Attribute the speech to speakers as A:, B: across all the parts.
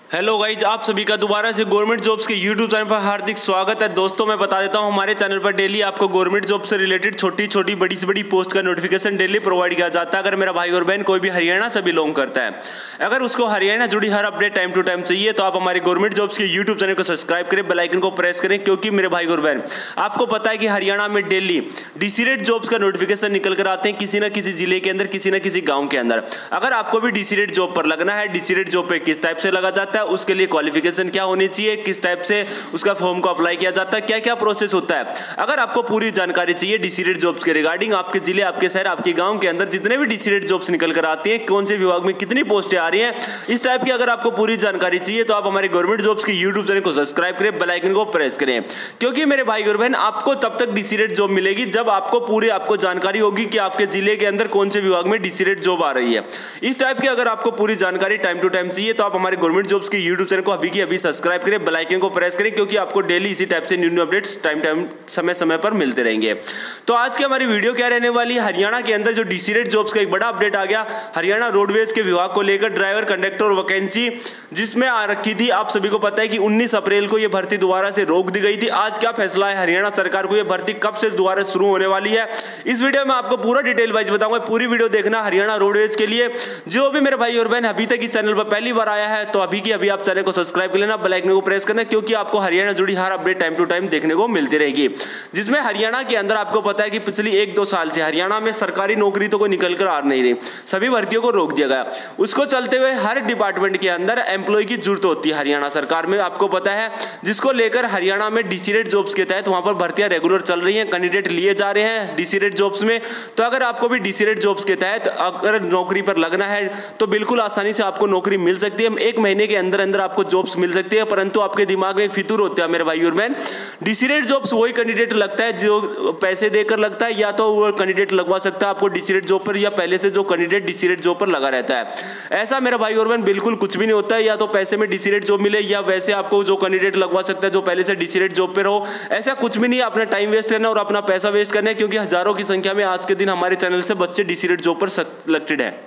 A: Hello guys, आप सभी का दोबारा से गवर्नमेंट जॉब्स के यूट्यूब चैनल पर हार्दिक स्वागत है। दोस्तों, मैं बता देता हूं, हमारे चैनल पर डेली आपको गवर्नमेंट जॉब से रिलेटेड छोटी छोटी बड़ी से बड़ी पोस्ट का नोटिफिकेशन डेली प्रोवाइड किया जाता है। अगर मेरा भाई और बहन कोई भी हरियाणा से बिलोंग करता है, अगर उसको हरियाणा जुड़ी हर अपडेट टाइम टू टाइम चाहिए तो आप हमारे गवर्नमेंट जॉब्स के यूट्यूब चैनल को सब्सक्राइब करें, बेल आइकन को प्रेस करें। क्योंकि मेरे भाई और बहन, आपको पता है कि हरियाणा में डेली डीसी जॉब्स का नोटिफिकेशन निकल कर आते हैं किसी न किसी जिले के अंदर, किसी न किसी गाँव के अंदर। अगर आपको भी डीसी जॉब पर लगना है, डीसी जॉब पे किस टाइप से लगा जाता है, उसके लिए क्वालिफिकेशन क्या होनी चाहिए, किस टाइप से उसका फॉर्म को अप्लाई किया जाता है, क्या क्या प्रोसेस होता है, अगर आपको पूरी जानकारी चाहिए डीसी जॉब्स के रिगार्डिंग, आपके जिले, आपके शहर, आपके गांव के अंदर जितने भी डीसी जॉब्स निकल कर आती हैं, कौन से विभाग में कितनी पोस्टें आ रही हैं, इस टाइप की अगर आपको पूरी जानकारी चाहिए तो आप हमारे गवर्नमेंट जॉब्स के यूट्यूब चैनल को सब्सक्राइब करें, बेल आइकन को प्रेस करें। क्योंकि मेरे भाई और बहन, आपको तब तक डीसी जॉब मिलेगी जब आपको जानकारी होगी कि आपके जिले के अंदर कौन से विभाग में डीसी जॉब आ रही है। इस टाइप की अगर आपको पूरी जानकारी टाइम टू टाइम चाहिए तो आप हमारे गवर्नमेंट जॉब्स के यूट्यूब चैनल को अभी की अभी सब्सक्राइब करें, बेल आइकन को प्रेस करें, क्योंकि आपको डेली इसी टाइप से न्यू अपडेट्स टाइम समय समय पर मिलते रहेंगे। तो आज की हमारी वीडियो क्या रहने वाली है, हरियाणा के अंदर जो डीसी जॉब्स का एक बड़ा अपडेट आ गया हरियाणा रोडवेज के विभाग को लेकर, ड्राइवर कंडक्टर वैकेंसी जिसमें आ रखी थी। आप सभी को पता है कि 19 अप्रैल को यह भर्ती दोबारा से रोक दी गई थी। आज क्या फैसला है हरियाणा सरकार को, यह भर्ती कब से दोबारा शुरू होने वाली है, इस वीडियो में आपको पूरा डिटेल वाइज बताऊंगा। पूरी वीडियो देखना हरियाणा रोडवेज के लिए। जो भी मेरे भाई और बहन अभी तक इस चैनल पर पहली बार आया है तो अभी की अभी आप चैनल को सब्सक्राइब कर लेना, बेल आइकन को प्रेस करना, क्योंकि आपको हरियाणा जुड़ी हर अपडेट टाइम टू टाइम देखने को मिलती रहेगी। जिसमें हरियाणा के अंदर आपको पता है कि पिछली 1-2 साल से हरियाणा में सरकारी नौकरी तो कोई निकल कर आ नहीं रही, सभी भर्तियों को रोक दिया गया। उसको चलते हुए हर डिपार्टमेंट के अंदर एम्प्लॉय की जरूरत होती है हरियाणा सरकार में, आपको पता है, जिसको लेकर हरियाणा में डीसी जॉब्स के तहत वहां पर भर्तियां रेगुलर चल रही हैं, कैंडिडेट लिए जा रहे हैं डीसी जॉब्स में। तो अगर आपको भी डीसी जॉब्स के तहत अगर नौकरी पर लगना है तो बिल्कुल आसानी से आपको नौकरी मिल सकती है। 1 महीने के अंदर अंदर आपको जॉब्स मिल सकती है। परंतु आपके दिमाग में फितूर होता है मेरे भाई और बहन, डीसी जॉब्स वही कैंडिडेट लगता है जो पैसे देकर लगता है, या तो वो कैंडिडेट लगवा सकता है आपको डीसी जॉब पर, या पहले से जो कैंडिडेट डीसी जॉब पर लगा रहता है। ऐसा मेरा भाई और बहन बिल्कुल कुछ भी नहीं होता है। या तो पैसे में डीसी जॉब मिले, या वैसे आपको जो कैंडिडेट लगवा सकता है जो पहले से डीसी जॉब पर हो, ऐसा कुछ भी नहीं है। अपना टाइम वेस्ट करना और अपना पैसा वेस्ट करना है, क्योंकि हजारों की संख्या में आज के दिन हमारे चैनल से बच्चे डीसी जॉब पर सिलेक्टेड है।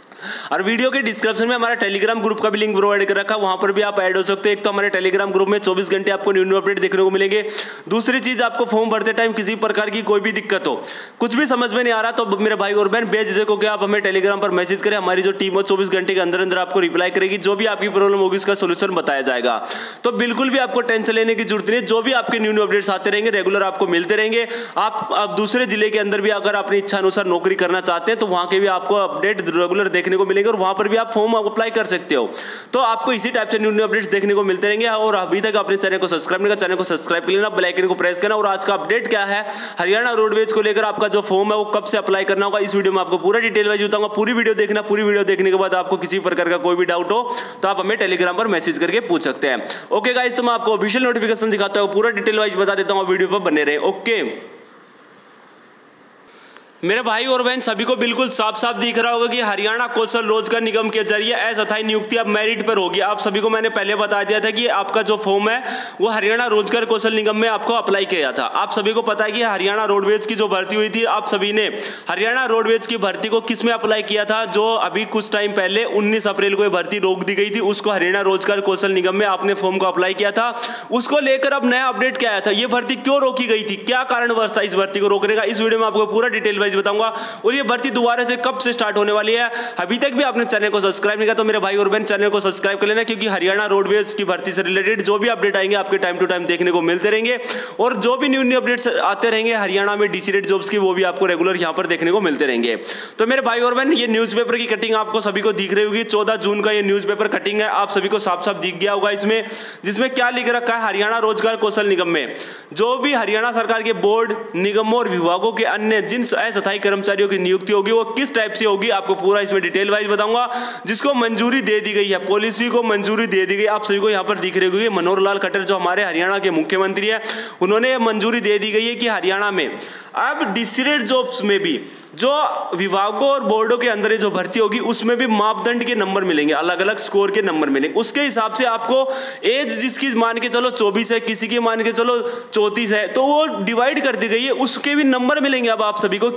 A: और वीडियो के डिस्क्रिप्शन में हमारा टेलीग्राम ग्रुप का भी लिंक प्रोवाइड कर रखा है, वहां पर भी आप ऐड हो सकते हैं। एक तो हमारे टेलीग्राम ग्रुप में 24 घंटे आपको न्यू अपडेट देखने को मिलेंगे। दूसरी चीज, आपको फॉर्म भरते टाइम किसी प्रकार की कोई भी दिक्कत हो, कुछ भी समझ में नहीं आ रहा, तो मेरे भाई और बहन बेझिझक होकर आप हमें टेलीग्राम पर मैसेज करें। हमारी जो टीम है 24 घंटे के अंदर अंदर आपको रिप्लाई करेगी, जो भी आपकी प्रॉब्लम होगी उसका सोल्यूशन बताया जाएगा। तो बिल्कुल भी आपको टेंशन लेने की जरूरत नहीं है, जो भी आपके न्यू अपडेट्स आते रहेंगे रेगुलर आपको मिलते रहेंगे। आप दूसरे जिले के अंदर भी अगर अपनी इच्छा अनुसार नौकरी करना चाहते हैं तो वहां के भी आपको अपडेट रेगुलर देखने को मिलेंगे, और वहां पर भी आप फॉर्म अप्लाई कर सकते हो। तो आपको इसी टाइप से न्यू अपडेट्स देखने को मिलते रहेंगे। और अभी तक अपने चैनल को सब्सक्राइब नहीं किया, चैनल को सब्सक्राइब कर लेना, बेल आइकन को प्रेस करना। और आज का अपडेट क्या है हरियाणा रोडवेज को लेकर, आपका जो फॉर्म है वो कब से अप्लाई करना होगा, इस वीडियो में आपको पूरा डिटेल वाइज बताऊंगा। पूरी वीडियो देखना, पूरी वीडियो देखने के बाद आपको किसी प्रकार का कोई भी डाउट हो तो आप हमें टेलीग्राम पर मैसेज करके पूछ सकते हैं। ओके गाइस, तो मैं आपको ऑफिशियल नोटिफिकेशन दिखाता हूं, पूरा डिटेल वाइज बता देता हूं, वीडियो पर बने रहे। ओके मेरे भाई और बहन, सभी को बिल्कुल साफ साफ दिख रहा होगा कि हरियाणा कौशल रोजगार निगम के जरिए अस्थायी नियुक्ति अब मेरिट पर होगी। आप सभी को मैंने पहले बता दिया था कि आपका जो फॉर्म है वो हरियाणा रोजगार कौशल निगम में आपको अप्लाई किया था। आप सभी को पता है कि हरियाणा रोडवेज की जो भर्ती हुई थी, आप सभी ने हरियाणा रोडवेज की भर्ती को किस में अप्लाई किया था, जो अभी कुछ टाइम पहले 19 अप्रैल को भर्ती रोक दी गई थी, उसको हरियाणा रोजगार कौशल निगम में आपने फॉर्म को अप्लाई किया था। उसको लेकर अब नया अपडेट क्या आया था, ये भर्ती क्यों रोकी गई थी, क्या कारणवश था इस भर्ती को रोकने का, इस वीडियो में आपको पूरा डिटेल वाइज बताऊंगा। और ये भर्ती दोबारा से कब से स्टार्ट होने वाली है। अभी तक भी आपने चैनल को सब्सक्राइब नहीं किया तो मेरे भाई और बहन चैनल को सब्सक्राइब कर लेना, क्योंकि हरियाणा रोडवेज की भर्ती से रिलेटेड जो भी अपडेट आएंगे आपके टाइम टू टाइम देखने को मिलते रहेंगे। और जो भी न्यू अपडेट्स आते रहेंगे हरियाणा में डीसी जॉब्स की, वो भी आपको रेगुलर यहाँ पर देखने को मिलते रहेंगे। तो मेरे भाई और बहन, ये न्यूज़पेपर की कटिंग आपको सभी को दिख रही होगी। 14 जून का ये न्यूज़पेपर कटिंग है, आप सभी को साफ साफ दिख गया होगा इसमें, जिसमें क्या लिख रखा है, हरियाणा रोजगार कौशल निगम में जो भी हरियाणा सरकार के बोर्ड, निगमों और विभागों के अन्य जिन अस्थायी कर्मचारियों की नियुक्ति होगी वो किस टाइप से होगी, आपको पूरा इसमें डिटेल वाइज बताऊंगा। जिसको मंजूरी दे दी गई है, पॉलिसी को मंजूरी दे दी गई, आप सभी को यहाँ पर दिख रही होगी मनोहर लाल खट्टर जो हमारे हरियाणा के मुख्यमंत्री है, उन्होंने मंजूरी दे दी गई है कि हरियाणा में अब डीसी जॉब्स में भी जो विभागों और बोर्डों के अंदर जो भर्ती होगी उसमें भी मापदंड के नंबर मिलेंगे, अलग अलग स्कोर के नंबर मिलेंगे। उसके हिसाब से आपको एज जिसकी मान के चलो 24 है, किसी की मान के चलो 34 है, तो वो डिवाइड कर दी गई है, उसके भी नंबर मिलेंगे अब आप सभी को, क्योंकि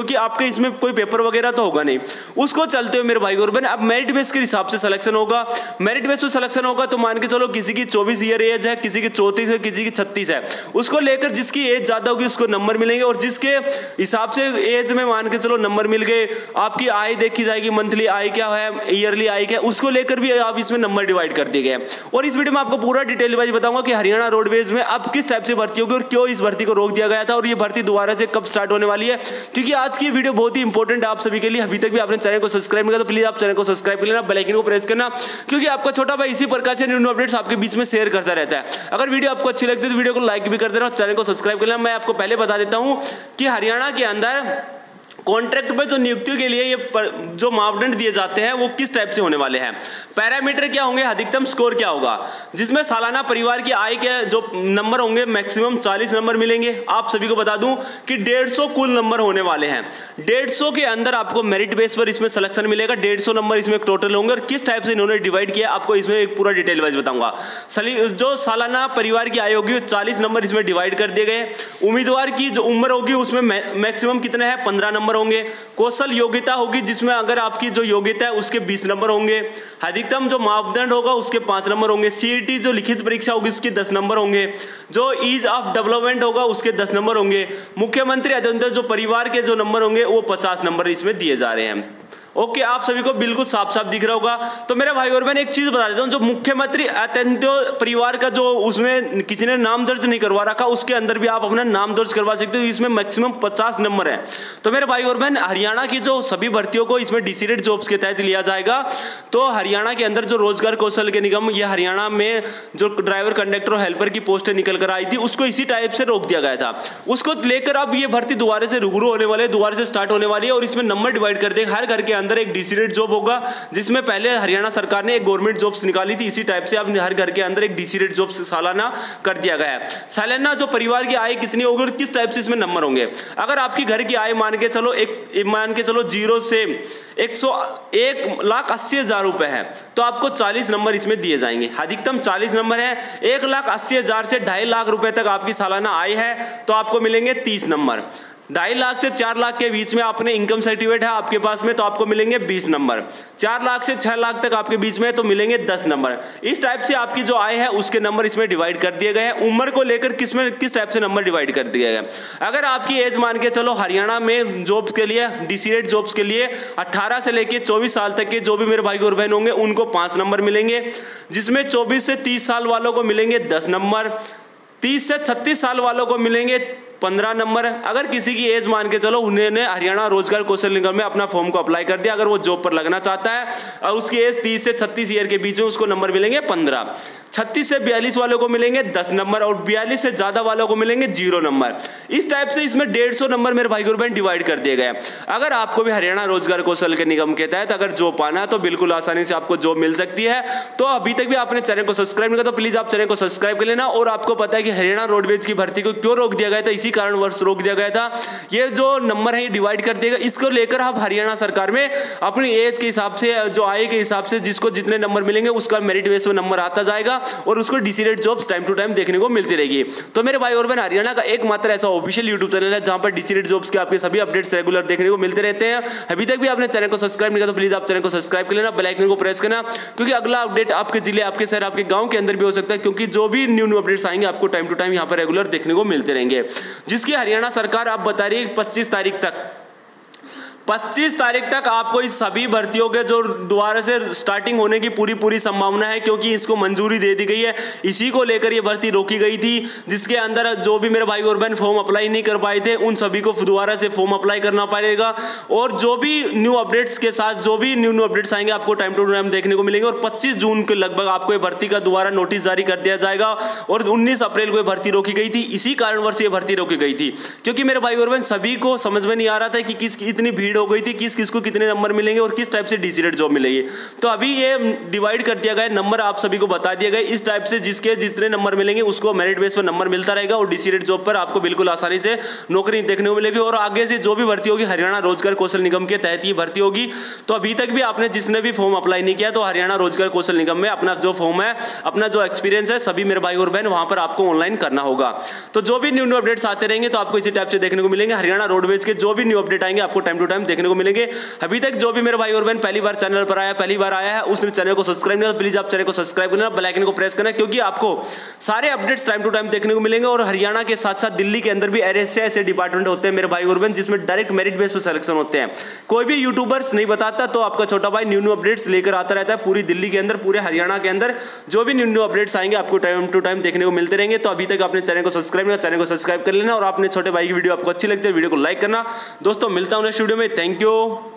A: क्योंकि आपके इसमें कोई पेपर वगैरह तो होगा नहीं। उसको चलते हुए मेरे भाई और बहन अब मेरिट बेस के हिसाब से सिलेक्शन होगा। मेरिट बेस पे सिलेक्शन होगा तो मान के चलो किसी की 24 ईयर एज है, किसी की 34 है, किसी की 36 है, उसको लेकर जिसकी एज ज्यादा होगी उसको नंबर मिलेंगे और जिसके हिसाब से एज में मान के चलो नंबर मिल गए, आपकी आय देखी जाएगी, मंथली आय क्या है, ईयरली आय क्या है, उसको लेकर भी आप इसमें नंबर डिवाइड कर दिए गए। और इस वीडियो में आपको पूरा डिटेल वाइज बताऊंगा कि हरियाणा रोडवेज में अब किस टाइप से भर्ती होगी और क्यों इस भर्ती को रोक दिया गया था और ये भर्ती दोबारा से कब स्टार्ट होने वाली है, क्योंकि आज की वीडियो बहुत ही इंपॉर्टेंट है आप सभी के लिए। अभी तक भी आपने चैनल को सब्सक्राइब नहीं किया तो प्लीज आप चैनल को सब्सक्राइब कर लेना, बेल आइकन को प्रेस करना, क्योंकि आपका छोटा भाई इसी प्रकार से न्यू अपडेट्स आपके बीच में शेयर करता रहता है। अगर वीडियो आपको अच्छी लगती है तो वीडियो को लाइक भी कर देना और चैनल को सब्सक्राइब कर लेना। मैं आपको पहले बता देता हूं कि हरियाणा के अंदर कॉन्ट्रैक्ट पर जो नियुक्तियों के लिए ये जो मापदंड दिए जाते हैं वो किस टाइप से होने वाले हैं। पैरामीटर क्या होंगे, अधिकतम स्कोर क्या होगा, जिसमें सालाना परिवार की आय के जो नंबर होंगे मैक्सिमम 40 नंबर मिलेंगे। आप सभी को बता दूं कि 150 कुल नंबर होने वाले हैं। 150 के अंदर आपको मेरिट बेस पर इसमें सिलेक्शन मिलेगा। 150 नंबर इसमें टोटल होंगे और किस टाइप से इन्होंने डिवाइड किया आपको इसमें एक पूरा डिटेल वाइज बताऊंगा। जो सालाना परिवार की आय होगी 40 नंबर इसमें डिवाइड कर दिए गए। उम्मीदवार की जो उम्र होगी उसमें मैक्सिमम कितना है, 15 नंबर होंगे। कौशल योग्यता होगी जिसमें अगर आपकी जो योग्यता है उसके 20 नंबर होंगे। अधिकतम जो मापदंड होगा उसके 5 नंबर होंगे। सीईटी जो लिखित परीक्षा होगी उसके 10 नंबर होंगे। जो ईज ऑफ डेवलपमेंट होगा उसके 10 नंबर होंगे। मुख्यमंत्री अध्ययन जो परिवार के जो नंबर होंगे वो 50 नंबर इसमें दिए जा रहे हैं। ओके, आप सभी को बिल्कुल साफ साफ दिख रहा होगा। तो मेरे भाई और बहन एक चीज बता देता हूं, जो मुख्यमंत्री अत्यंत परिवार का जो उसमें किसी ने नाम दर्ज नहीं करवा रखा उसके अंदर भी आप अपना नाम दर्ज करवा सकते हो। इसमें मैक्सिमम 50 नंबर है। तो मेरे भाई और बहन हरियाणा की जो सभी भर्तियों को इसमें डिसीडेड जॉब्स के तहत लिया जाएगा। तो हरियाणा के अंदर जो रोजगार कौशल के निगम ये हरियाणा में जो ड्राइवर कंडक्टर और हेल्पर की पोस्टें निकल कर आई थी उसको इसी टाइप से रोक दिया गया था। उसको लेकर अब ये भर्ती दोबारा से रूबरू होने वाले, दोबारा से स्टार्ट होने वाली है और इसमें नंबर डिवाइड कर देंगे। हर घर के अंदर एक डिसीडेड जॉब होगा, जिसमें पहले हरियाणा सरकार ने एक गवर्नमेंट जॉब्स निकाली थी, इसी टाइप से अब हर घर के अंदर एक डिसीडेड जॉब्स सालाना कर दिया गया है। सालाना जो परिवार की आय कितनी होगी और किस टाइप से इसमें नंबर होंगे। अगर आपकी घर की आय मान के चलो 0 से 1,80,000 रुपए है तो आपको 40 नंबर इसमें दिए जाएंगे। अधिकतम 40 नंबर है। 1,80,000 से 2.5 लाख रुपए तक आपकी सालाना आय है तो आपको मिलेंगे 30 नंबर। 2.5 लाख से 4 लाख के बीच में आपने इनकम सर्टिफिकेट है आपके पास में तो आपको मिलेंगे 20 नंबर। 4 लाख से 6 लाख तक आपके बीच में तो मिलेंगे 10 नंबर। इस टाइप से आपकी जो आय है उसके नंबर इसमें डिवाइड कर दिए गए हैं। उम्र को लेकर किस टाइप से नंबर डिवाइड कर दिए गए। अगर आपकी एज मान के चलो हरियाणा में जॉब्स के लिए डिसीडेड जॉब्स के लिए 18 से लेकर 24 साल तक के जो भी मेरे भाई और बहन होंगे उनको 5 नंबर मिलेंगे, जिसमें 24 से 30 साल वालों को मिलेंगे 10 नंबर। 30 से 36 साल वालों को मिलेंगे 15 नंबर। अगर किसी की एज मान के चलो उन्होंने हरियाणा रोजगार कौशल निगम में अपना फॉर्म को अप्लाई कर दिया, अगर वो जॉब पर लगना चाहता है और उसकी एज 30 से 36 ईयर के बीच में उसको नंबर मिलेंगे 15। 36 से 42 वालों को मिलेंगे 10 नंबर और 42 से ज्यादा वालों को मिलेंगे 0 नंबर। इस टाइप से इसमें 150 नंबर मेरे भाई और बहन डिवाइड कर दिए गए। अगर आपको भी हरियाणा रोजगार कौशल के निगम के तहत अगर जॉब पाना है तो बिल्कुल आसानी से आपको जॉब मिल सकती है। तो अभी तक भी आपने चैनल को सब्सक्राइब नहीं किया तो प्लीज आप चैनल को सब्सक्राइब कर लेना। और आपको पता है कि हरियाणा रोडवेज की भर्ती को क्यों रोक दिया गया था, इसी कारणवश रोक दिया गया था। ये जो नंबर है ये डिवाइड कर देगा। इसको लेकर आप हरियाणा सरकार में अपनी एज के हिसाब से जो आय के हिसाब से जिसको जितने नंबर मिलेंगे उसका मेरिट बेस में नंबर आता जाएगा और उसको decided jobs time to time देखने को मिलती रहेगी। तो मेरे भाई और बहन हरियाणा का एकमात्र ऐसा ऑफिशियल यूट्यूब चैनल है जहां पर डिसीडेड जॉब्स के आपके सभी अपडेट्स रेगुलर देखने को मिलते रहते हैं। अभी तक भी आपने चैनल को सब्सक्राइब नहीं किया तो प्लीज आप चैनल को सब्सक्राइब कर लेना, बेल आइकन को प्रेस करना, क्योंकि अगला अपडेट आपके जिले, आपके शहर, आपके गांव के अंदर भी हो सकता है, क्योंकि जो भी न्यू अपडेट्स आएंगे आपको टाइम टू टाइम यहां पर रेगुलर देखने को मिलते रहेंगे। जिसकी हरियाणा सरकार आप बता रही है 25 तारीख तक आपको इस सभी भर्तियों के जो दोबारा से स्टार्टिंग होने की पूरी संभावना है, क्योंकि इसको मंजूरी दे दी गई है। इसी को लेकर ये भर्ती रोकी गई थी, जिसके अंदर जो भी मेरे भाई और बहन फॉर्म अप्लाई नहीं कर पाए थे उन सभी को दोबारा से फॉर्म अप्लाई करना पड़ेगा। और जो भी न्यू अपडेट्स के साथ जो भी न्यू अपडेट्स आएंगे आपको टाइम टू टाइम देखने को मिलेंगे। और 25 जून के लगभग आपको ये भर्ती का दोबारा नोटिस जारी कर दिया जाएगा। और 19 अप्रैल को ये भर्ती रोकी गई थी, इसी कारणवश ये भर्ती रोकी गई थी, क्योंकि मेरे भाई और बहन सभी को समझ में नहीं आ रहा था कि किस इतनी भीड़ भीड़ हो गई थी किस किस को कितने नंबर मिलेंगे और किस टाइप से डीसी रेट जॉब मिलेगी। तो अभी ये डिवाइड कर दिया गया, नंबर आप सभी को बता दिया गया इस टाइप से, जिसके जितने नंबर मिलेंगे उसको मेरिट बेस पर नंबर मिलता रहेगा और डीसी रेट जॉब पर आपको बिल्कुल आसानी से नौकरी देखने को मिलेगी। और आगे से जो भी भर्ती होगी हरियाणा रोजगार कौशल निगम के तहत ही भर्ती होगी। तो अभी तक भी आपने जिसने भी फॉर्म अप्लाई नहीं किया तो हरियाणा रोजगार कौशल निगम में अपना जो फॉर्म है, अपना जो एक्सपीरियंस है, सभी मेरे भाई और बहन वहां पर आपको ऑनलाइन करना होगा। तो जो भी न्यू अपडेट्स आते रहेंगे तो आपको इसी टाइप से देखने को मिलेंगे। हरियाणा रोडवेज के जो भी न्यू अपडेट आएंगे आपको टाइम टू टाइम देखने को मिलेंगे। अभी तक जो भी मेरे भाई और बहन पहली बार चैनल पर आया, पहली बार आया है, उसने चैनल को सब्सक्राइब नहीं, तो प्लीज आप चैनल को सब्सक्राइब करना, बेल आइकन को प्रेस करना, क्योंकि आपको सारे अपडेट्स टाइम टू टाइम देखने को मिलेंगे। और हरियाणा के साथ साथ दिल्ली के अंदर भी ऐसे डिपार्टमेंट होते हैं मेरे भाई और बहन जिसमें डायरेक्ट मेरिट बेस पर सिलेक्शन होते हैं। कोई भी यूट्यूबर्स नहीं बताता, तो आपका छोटा भाई न्यू अपडेट्स लेकर आता रहता है। पूरी दिल्ली के अंदर, पूरे हरियाणा के अंदर जो भी न्यू अपडेट्स आएंगे आपको टाइम टू टाइम देखने को मिलते रहेंगे। तो अभी तक आपने चैनल को सब्सक्राइब नहीं, चैनल को सब्सक्राइब कर लेना। और आपने छोटे भाई की वीडियो आपको अच्छी लगती है, वीडियो को लाइक करना। दोस्तों मिलता हूं नेक्स्ट वीडियो में। Thank you.